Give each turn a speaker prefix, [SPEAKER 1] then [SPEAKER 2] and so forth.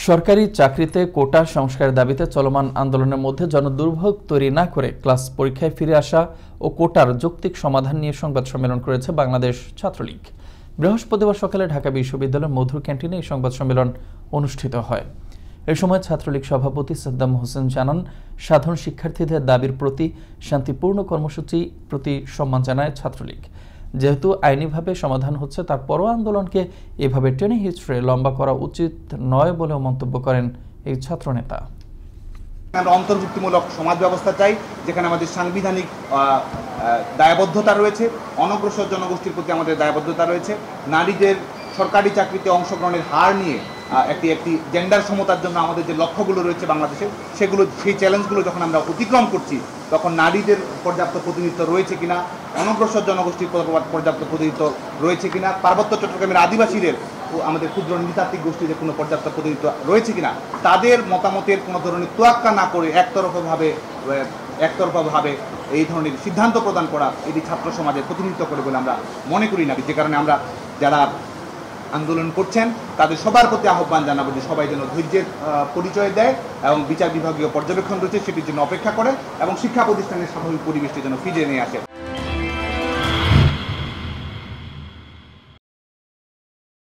[SPEAKER 1] সরকারি চাকরিতে কোটা সংস্কারের দাবিতে চলমান আন্দোলনের মধ্যে জনদুর্ভোগ তৈরি না করে ক্লাস পরীক্ষায় ফিরে আসা ও কোটার যৌক্তিক সমাধান নিয়ে সংবাদ সম্মেলন করেছে বাংলাদেশ ছাত্রলীগ। বৃহস্পতিবার সকালে ঢাকা বিশ্ববিদ্যালয়ের মধুর ক্যান্টিনে এই সংবাদ সম্মেলন অনুষ্ঠিত হয়। এ সময় ছাত্রলীগ সভাপতি সাদ্দাম হোসেন জানান, সাধারণ শিক্ষার্থীদের দাবির প্রতি শান্তিপূর্ণ কর্মসূচি প্রতি সম্মান জানায় ছাত্রলীগ। যেহেতু আইনিভাবে সমাধান হচ্ছে, তারপরও আন্দোলনকে এভাবে টেনে হিচড়ে লম্বা করা উচিত নয় বলেও মন্তব্য করেন এই ছাত্রনেতা।
[SPEAKER 2] আমরা অন্তর্ভুক্তিমূলক সমাজ ব্যবস্থা চাই, যেখানে আমাদের সাংবিধানিক দায়বদ্ধতা রয়েছে, অনগ্রসর জনগোষ্ঠীর প্রতি আমাদের দায়বদ্ধতা রয়েছে, নারীদের সরকারি চাকরিতে অংশগ্রহণের হার নিয়ে একটি জেন্ডার সমতার জন্য আমাদের যে লক্ষ্যগুলো রয়েছে বাংলাদেশে, সেই চ্যালেঞ্জগুলো যখন আমরা অতিক্রম করছি, তখন নারীদের পর্যাপ্ত প্রতিনিধিত্ব রয়েছে কিনা, অনগ্রসর জনগোষ্ঠীর পর্যাপ্ত প্রতিনিধিত্ব রয়েছে কিনা, পার্বত্য চট্টগ্রামের আদিবাসীদের, আমাদের ক্ষুদ্র নৃতাত্ত্বিক গোষ্ঠীদের কোনো পর্যাপ্ত প্রতিনিধিত্ব রয়েছে কিনা, তাদের মতামতের কোনো ধরনের তোয়াক্কা না করে একতরফাভাবে এই ধরনের সিদ্ধান্ত প্রদান করা এটি ছাত্র সমাজের প্রতিনিধিত্ব করে বলে আমরা মনে করি না। যে কারণে আমরা যারা আন্দোলন করছেন তাদের সবার প্রতি আহ্বান জানাবো যে সবাই যেন ধৈর্যের পরিচয় দেয় এবং বিচার বিভাগীয় পর্যবেক্ষণ রয়েছে সেটির জন্য অপেক্ষা করে এবং শিক্ষা প্রতিষ্ঠানের স্বাভাবিক পরিবেশটি যেন ফিরিয়ে নিয়ে আসে।